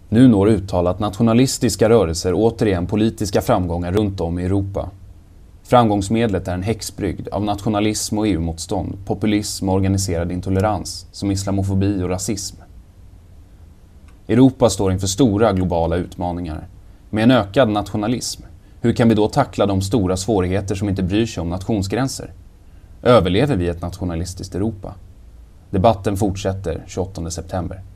Nu når uttalat nationalistiska rörelser återigen politiska framgångar runt om i Europa. Framgångsmedlet är en häxbrygd av nationalism och EU-motstånd, populism och organiserad intolerans som islamofobi och rasism. Europa står inför stora globala utmaningar. Med en ökad nationalism, hur kan vi då tackla de stora svårigheter som inte bryr sig om nationsgränser? Överlever vi ett nationalistiskt Europa? Debatten fortsätter 28 september.